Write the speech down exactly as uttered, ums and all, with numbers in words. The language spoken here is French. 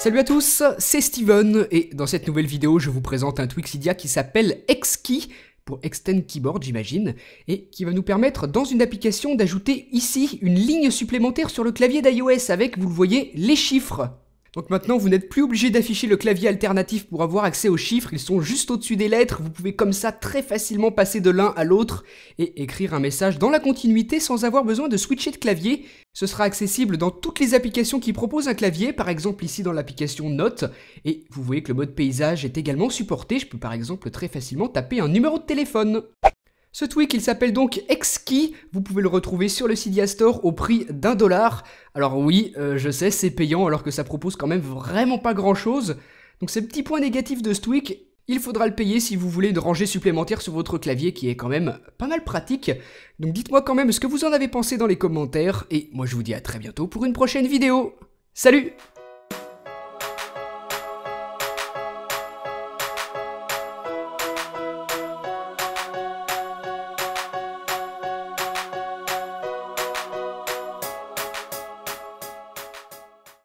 Salut à tous, c'est Steven et dans cette nouvelle vidéo je vous présente un Twixidia qui s'appelle X-Key, pour Extend Keyboard j'imagine, et qui va nous permettre dans une application d'ajouter ici une ligne supplémentaire sur le clavier d'iOS avec, vous le voyez, les chiffres. Donc maintenant vous n'êtes plus obligé d'afficher le clavier alternatif pour avoir accès aux chiffres, ils sont juste au-dessus des lettres, vous pouvez comme ça très facilement passer de l'un à l'autre et écrire un message dans la continuité sans avoir besoin de switcher de clavier. Ce sera accessible dans toutes les applications qui proposent un clavier, par exemple ici dans l'application Notes, et vous voyez que le mode paysage est également supporté, je peux par exemple très facilement taper un numéro de téléphone. Ce tweak, il s'appelle donc X-Key, vous pouvez le retrouver sur le Cydia Store au prix d'un dollar. Alors oui, euh, je sais, c'est payant alors que ça propose quand même vraiment pas grand chose. Donc c'est le petit point négatif de ce tweak, il faudra le payer si vous voulez une rangée supplémentaire sur votre clavier qui est quand même pas mal pratique. Donc dites-moi quand même ce que vous en avez pensé dans les commentaires, et moi je vous dis à très bientôt pour une prochaine vidéo. Salut!